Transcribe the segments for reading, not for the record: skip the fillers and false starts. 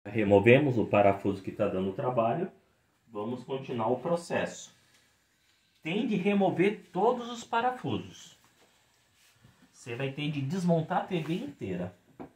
Removemos o parafuso que está dando trabalho. Vamos continuar o processo. Tem de remover todos os parafusos. Você vai ter de desmontar a TV inteira.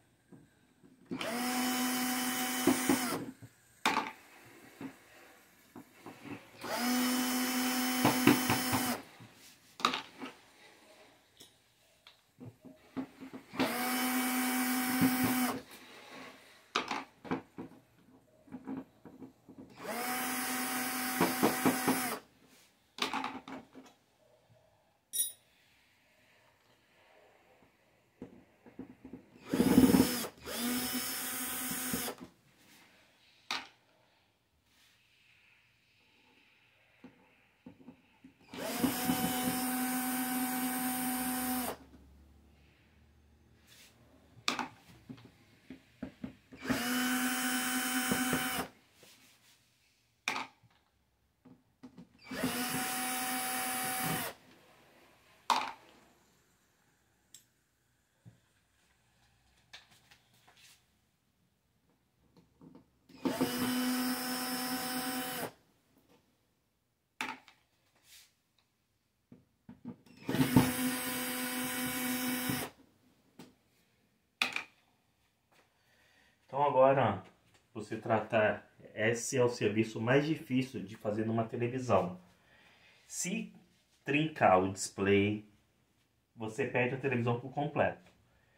Então agora, você tratar, esse é o serviço mais difícil de fazer numa televisão. Se trincar o display, você perde a televisão por completo.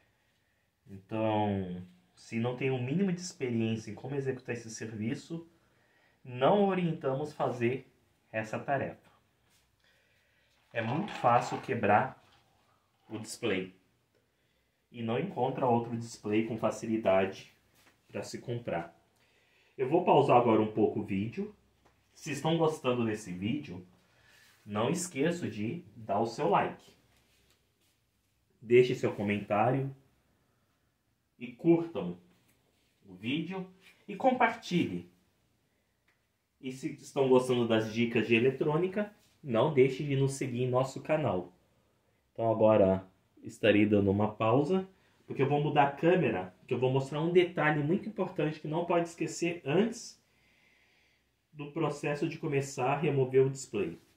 Então, se não tem o mínimo de experiência em como executar esse serviço, não orientamos fazer essa tarefa. É muito fácil quebrar o display e não encontra outro display com facilidade para se comprar. Eu vou pausar agora um pouco o vídeo. Se estão gostando desse vídeo, não esqueça de dar o seu like. Deixe seu comentário e curtam o vídeo e compartilhe. E se estão gostando das dicas de eletrônica, não deixe de nos seguir em nosso canal. Então agora estarei dando uma pausa, porque eu vou mudar a câmera, porque eu vou mostrar um detalhe muito importante que não pode esquecer antes do processo de começar a remover o display.